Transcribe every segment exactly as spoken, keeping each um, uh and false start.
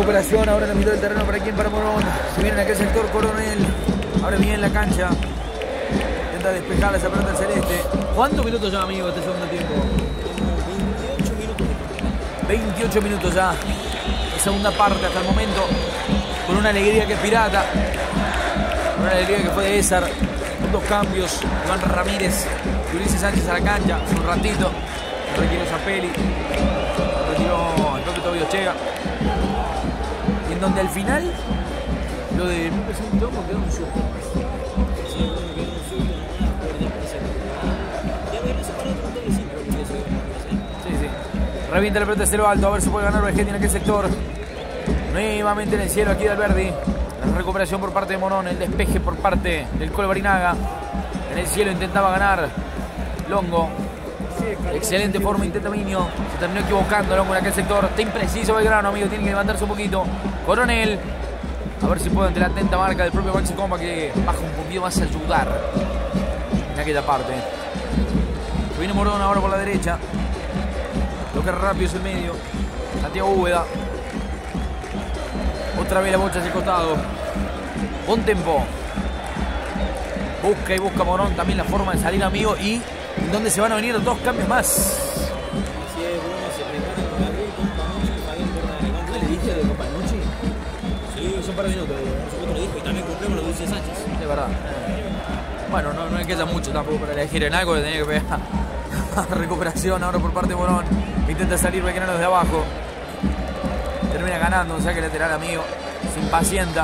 recuperación ahora en la mitad del terreno para quien, para Morón. Se viene en aquel sector Coronel. Ahora bien en la cancha. Intenta despejar esa pelota del celeste. ¿Cuántos minutos ya, amigo, este segundo tiempo? veintiocho minutos. veintiocho minutos ya. Segunda parte hasta el momento. Con una alegría que es pirata. Con una alegría que fue de César. Con dos cambios. Iván Ramírez y Ulises Sánchez a la cancha. Hace un ratito. Retiró Zapelli. Retiró el propio Tobio Chega. En donde al final lo de no empezó un tomo quedó un susto. Sí, bueno, quedó un susto, no por desplazar. Ya veremos para otro montón de cinco. Sí, sí. Revienta la pelota de cero alto. A ver si puede ganar Vegetti en aquel sector. Nuevamente en el cielo aquí de Alberdi. La recuperación por parte de Morón. El despeje por parte del Colo Barinaga. En el cielo intentaba ganar Longo. Excelente forma, intenta Miño. Se terminó equivocando Longo en aquel sector. Está impreciso Belgrano, amigo. Tiene que levantarse un poquito. Coronel. A ver si puede ante la atenta marca del propio Maxi Comba, que baja un poquito más a ayudar en aquella parte. Se viene Morón ahora por la derecha. Lo que rápido es el medio. Santiago Úbeda. Otra vez la bocha hacia el costado. Buen tempo. Busca y busca Morón también la forma de salir, amigo. Y donde se van a venir dos cambios más. Así es, Bruno, se preparan con Gabriel Companucci y Fabián Bordalegón. ¿Qué le dije de Companucci? Sí, son para minutos. Nosotros lo dijo y también cumplimos lo de Ulises Sánchez. De verdad. Bueno, no, no es que haya mucho tampoco para elegir en algo que tenía que pegar. Recuperación ahora por parte de Morón. Intenta salir Belgrano desde abajo. Termina ganando un saque lateral, amigo. Se impacienta.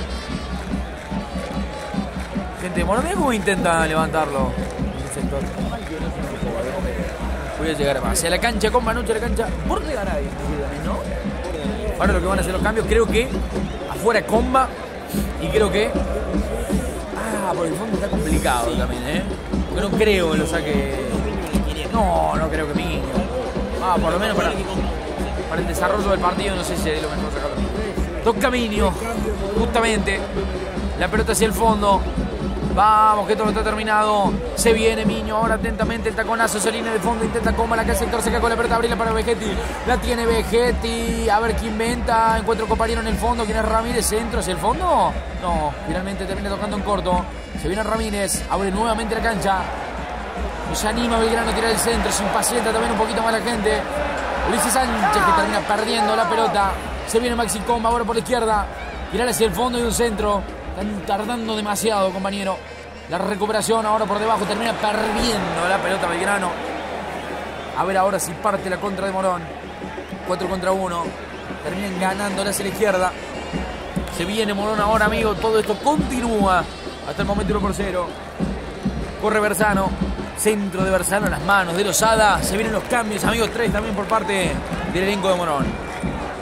Gente de Morón, mira cómo intenta levantarlo. Sector. Voy a llegar hacia la cancha con Manucci, a la cancha por de ganar, ¿no? Ahora lo que van a hacer los cambios, creo que afuera Comba y creo que ah, por el fondo está complicado también, ¿eh? Porque no creo en lo saque. No, no creo que Miño. Ah, por lo menos para, para el desarrollo del partido no sé si es lo mejor sacarlo. Toca Miño, justamente la pelota hacia el fondo. Vamos, que todo está terminado. Se viene Miño ahora atentamente. El taconazo se línea de fondo. Intenta Comba la que el sector se cae con la pelota. Abrirla para Vegetti. La tiene Vegetti. A ver quién inventa. Encuentro compañero en el fondo. ¿Quién es Ramírez? ¿Centro hacia el fondo? No. Finalmente termina tocando en corto. Se viene Ramírez. Abre nuevamente la cancha. Se anima Belgrano a tirar el centro. Se impacienta también un poquito más la gente. Ulises Sánchez que termina perdiendo la pelota. Se viene Maxi Comba ahora por la izquierda. Tirar hacia el fondo y un centro. Están tardando demasiado, compañero. La recuperación ahora por debajo. Termina perdiendo la pelota Belgrano. A ver ahora si parte la contra de Morón. cuatro contra uno. Terminan ganando hacia la izquierda. Se viene Morón ahora, amigo. Todo esto continúa. Hasta el momento uno por cero. Corre Berzano. Centro de Berzano en las manos de Lozada. Se vienen los cambios, amigos. Tres también por parte del elenco de Morón.